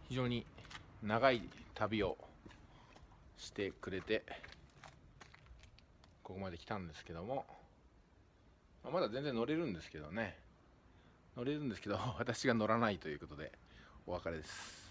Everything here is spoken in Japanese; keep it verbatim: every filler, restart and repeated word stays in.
非常に長い旅をしてくれてここまで来たんですけども、まだ全然乗れるんですけどね乗れるんですけど私が乗らないということでお別れです。